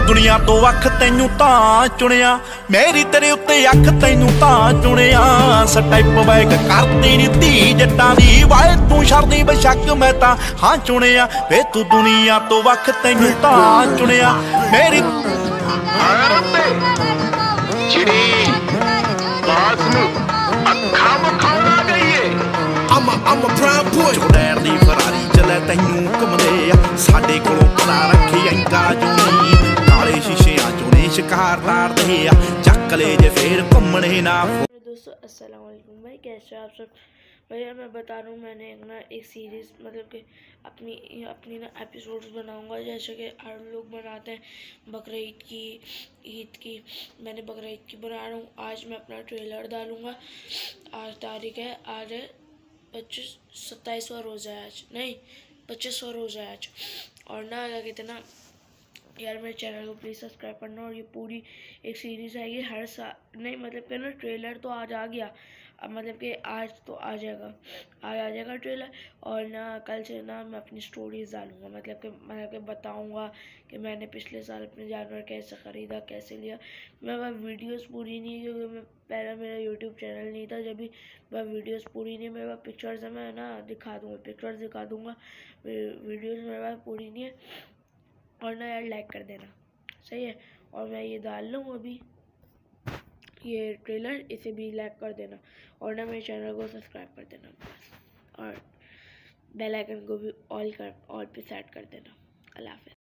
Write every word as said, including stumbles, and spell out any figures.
दुनिया तो अख तैनू तां चुनिया, मेरी तेरे उत्ते अख तैनू तां चुनिया। स्टैप बैक करदी नी धी जट्टां दी, वाए तू छड़दी बेशक मैं तां हां चुनिया। वे तू दुनिया तो अख तैनू तां चुनिया मेरी चुड़ैल दी फरारी चले तैनू घुमदे आ, साडे कोलों पता रखी अंगा जूनी। काले शीशियां चों शिकार तारदे आ, चक ले जे फिर घुमने ना। दोस्तों अस्सलाम वालेकुम भाई, कैसे आप सब। भैया मैं बता रहा हूँ, मैंने एक ना एक सीरीज़ मतलब कि अपनी अपनी ना एपिसोड्स बनाऊंगा, जैसे कि हर लोग बनाते हैं बकरा ईद की ईद की मैंने बकरा ईद की बना रहा हूँ। आज मैं अपना ट्रेलर डालूँगा। आज तारीख है, आज है पच्चीस सत्ताईसवा रोज़ा है आज, नहीं पच्चीसवा रोज़ा है आज। और ना क्या कहते ना यार, मेरे चैनल को प्लीज़ सब्सक्राइब करना। और ये पूरी एक सीरीज़ आएगी हर साल, नहीं मतलब कि ना ट्रेलर तो आज आ गया, अब मतलब कि आज तो आ जाएगा, आज आ जाएगा ट्रेलर। और ना कल से ना मैं अपनी स्टोरीज डालूँगा, मतलब कि मतलब कि बताऊँगा कि मैंने पिछले साल अपने जानवर कैसे ख़रीदा, कैसे लिया। मैं वह वीडियोस पूरी नहीं, क्योंकि मैं पहले मेरा यूट्यूब चैनल नहीं था, जब भी वह वीडियोस पूरी नहीं, मेरे पास पिक्चर्स है, मैं ना दिखा दूँगा, पिक्चर्स दिखा दूँगा। वीडियोज़ मेरे पास पूरी नहीं है। और ना यार लाइक कर देना, सही है। और मैं ये डाल लूँ अभी ये ट्रेलर, इसे भी लाइक कर देना। और ना मेरे चैनल को सब्सक्राइब कर देना बस, और बेल आइकन को भी ऑल कर ऑल पे सेट कर देना। अल्लाह हाफ़िज़।